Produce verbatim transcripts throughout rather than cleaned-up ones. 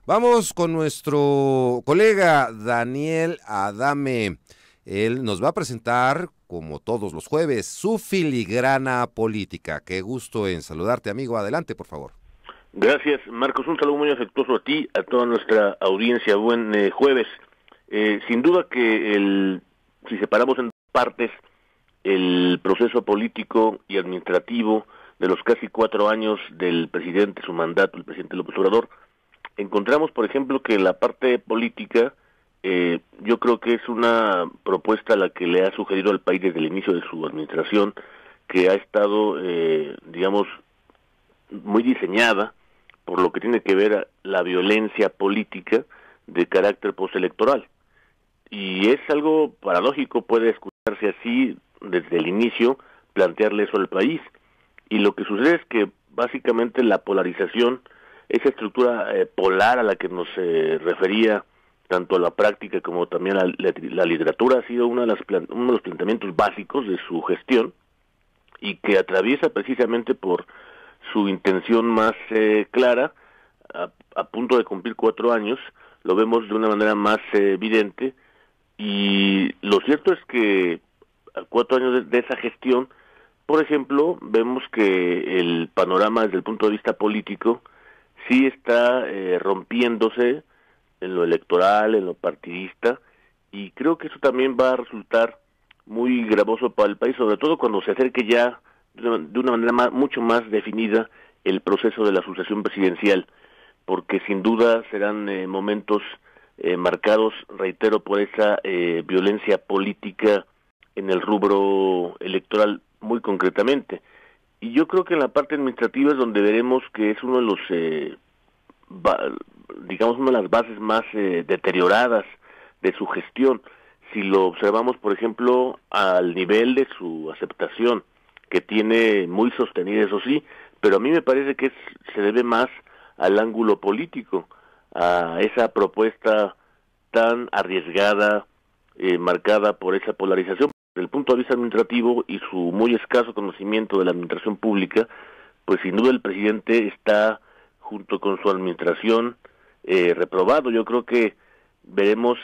Vamos con nuestro colega Daniel Adame. Él nos va a presentar, como todos los jueves, su filigrana política. Qué gusto en saludarte, amigo. Adelante, por favor. Gracias, Marcos. Un saludo muy afectuoso a ti, a toda nuestra audiencia. Buen eh, jueves. Eh, sin duda que el, si separamos en partes el proceso político y administrativo de los casi cuatro años del presidente, su mandato, el presidente López Obrador, encontramos, por ejemplo, que la parte política, eh, yo creo que es una propuesta a la que le ha sugerido al país desde el inicio de su administración, que ha estado, eh, digamos, muy diseñada por lo que tiene que ver a la violencia política de carácter postelectoral. Y es algo paradójico, puede escucharse así desde el inicio, plantearle eso al país. Y lo que sucede es que básicamente la polarización, esa estructura eh, polar a la que nos eh, refería tanto la práctica como también la, la, la literatura, ha sido una de las plan, uno de los planteamientos básicos de su gestión, y que atraviesa precisamente por su intención más eh, clara, a, a punto de cumplir cuatro años, lo vemos de una manera más eh, evidente, y lo cierto es que a cuatro años de, de esa gestión, por ejemplo, vemos que el panorama desde el punto de vista político sí está eh, rompiéndose en lo electoral, en lo partidista, y creo que eso también va a resultar muy gravoso para el país, sobre todo cuando se acerque ya de una, de una manera más, mucho más definida el proceso de la sucesión presidencial, porque sin duda serán eh, momentos eh, marcados, reitero, por esa eh, violencia política en el rubro electoral muy concretamente. Y yo creo que en la parte administrativa es donde veremos que es uno de los, eh, va, digamos, una de las bases más eh, deterioradas de su gestión. Si lo observamos, por ejemplo, al nivel de su aceptación, que tiene muy sostenida, eso sí, pero a mí me parece que es, se debe más al ángulo político, a esa propuesta tan arriesgada, eh, marcada por esa polarización. Desde el punto de vista administrativo y su muy escaso conocimiento de la administración pública, pues sin duda el presidente está, junto con su administración, eh, reprobado. Yo creo que veremos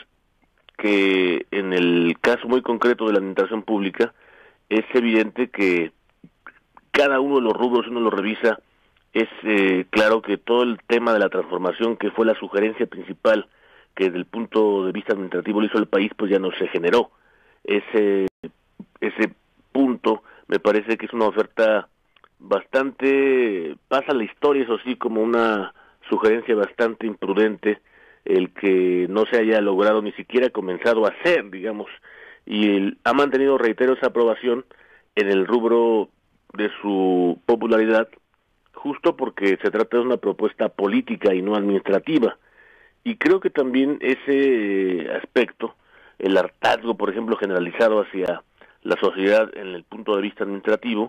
que en el caso muy concreto de la administración pública, es evidente que cada uno de los rubros, uno lo revisa, es eh, claro que todo el tema de la transformación, que fue la sugerencia principal que desde el punto de vista administrativo lo hizo el país, pues ya no se generó. Ese, ese punto me parece que es una oferta bastante, pasa a la historia, eso sí, como una sugerencia bastante imprudente, el que no se haya logrado ni siquiera comenzado a hacer, digamos, y él ha mantenido, reitero, esa aprobación en el rubro de su popularidad, justo porque se trata de una propuesta política y no administrativa. Y creo que también ese aspecto, el hartazgo, por ejemplo, generalizado hacia la sociedad en el punto de vista administrativo,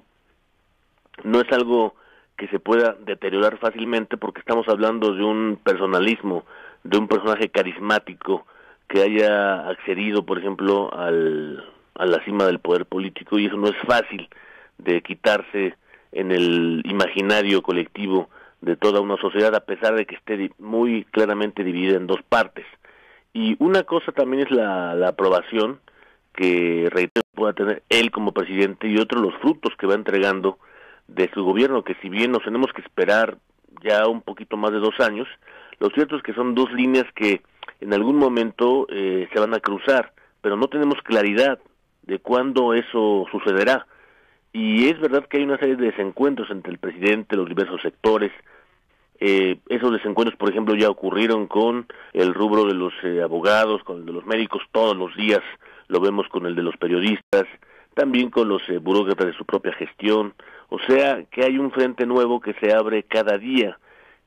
no es algo que se pueda deteriorar fácilmente, porque estamos hablando de un personalismo, de un personaje carismático que haya accedido, por ejemplo, al, a la cima del poder político, y eso no es fácil de quitarse en el imaginario colectivo de toda una sociedad, a pesar de que esté muy claramente dividida en dos partes. Y una cosa también es la, la aprobación que, reitero, pueda tener él como presidente, y otro los frutos que va entregando de su gobierno, que si bien nos tenemos que esperar ya un poquito más de dos años, lo cierto es que son dos líneas que en algún momento eh, se van a cruzar, pero no tenemos claridad de cuándo eso sucederá. Y es verdad que hay una serie de desencuentros entre el presidente, los diversos sectores. Eh, esos desencuentros, por ejemplo, ya ocurrieron con el rubro de los eh, abogados, con el de los médicos, todos los días lo vemos con el de los periodistas, también con los eh, burócratas de su propia gestión. O sea, que hay un frente nuevo que se abre cada día,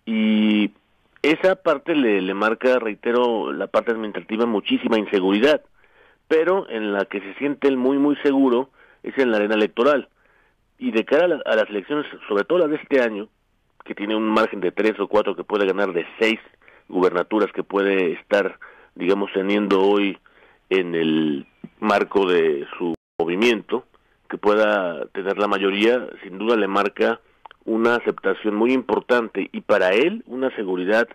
y esa parte le, le marca, reitero, la parte administrativa, muchísima inseguridad, pero en la que se siente él muy, muy seguro es en la arena electoral. Y de cara a, la, a las elecciones, sobre todo las de este año, que tiene un margen de tres o cuatro, que puede ganar de seis gubernaturas que puede estar, digamos, teniendo hoy en el marco de su movimiento, que pueda tener la mayoría, sin duda le marca una aceptación muy importante, y para él una seguridad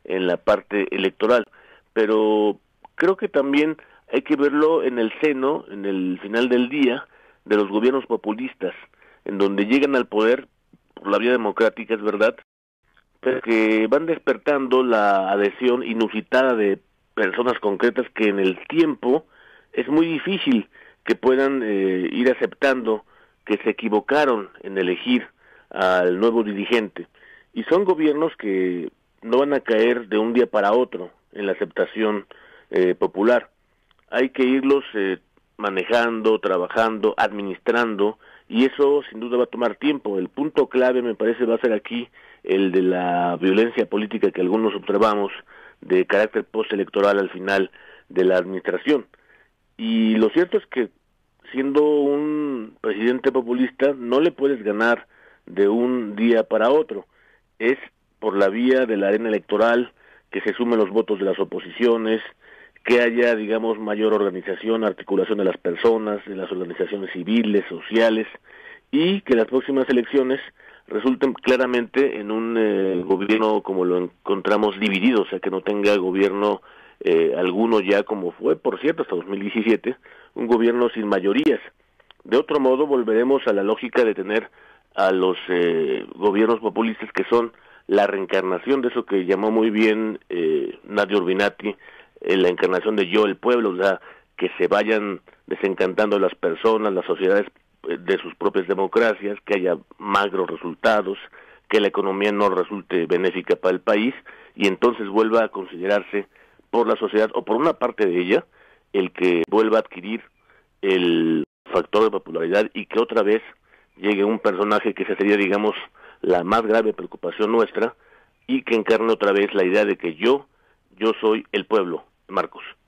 en la parte electoral, pero creo que también hay que verlo en el seno, en el final del día, de los gobiernos populistas, en donde llegan al poder por la vía democrática, es verdad, pero que van despertando la adhesión inusitada de personas concretas que en el tiempo es muy difícil que puedan eh, ir aceptando que se equivocaron en elegir al nuevo dirigente. Y son gobiernos que no van a caer de un día para otro en la aceptación eh, popular. Hay que irlos eh, manejando, trabajando, administrando, y eso sin duda va a tomar tiempo. El punto clave, me parece, va a ser aquí el de la violencia política que algunos observamos de carácter postelectoral al final de la administración. Y lo cierto es que siendo un presidente populista no le puedes ganar de un día para otro. Es por la vía de la arena electoral, que se sumen los votos de las oposiciones, que haya, digamos, mayor organización, articulación de las personas, de las organizaciones civiles, sociales, y que las próximas elecciones resulten claramente en un eh, gobierno como lo encontramos dividido, o sea, que no tenga gobierno eh, alguno ya, como fue, por cierto, hasta dos mil diecisiete, un gobierno sin mayorías. De otro modo, volveremos a la lógica de tener a los eh, gobiernos populistas que son la reencarnación de eso que llamó muy bien eh, Nadia Urbinati, eh, la encarnación de yo, el pueblo, o sea, que se vayan desencantando las personas, las sociedades eh, de sus propias democracias, que haya magros resultados, que la economía no resulte benéfica para el país, y entonces vuelva a considerarse por la sociedad, o por una parte de ella, el que vuelva a adquirir el factor de popularidad y que otra vez llegue un personaje que esa sería, digamos, la más grave preocupación nuestra, y que encarne otra vez la idea de que yo, yo soy el pueblo, Marcos.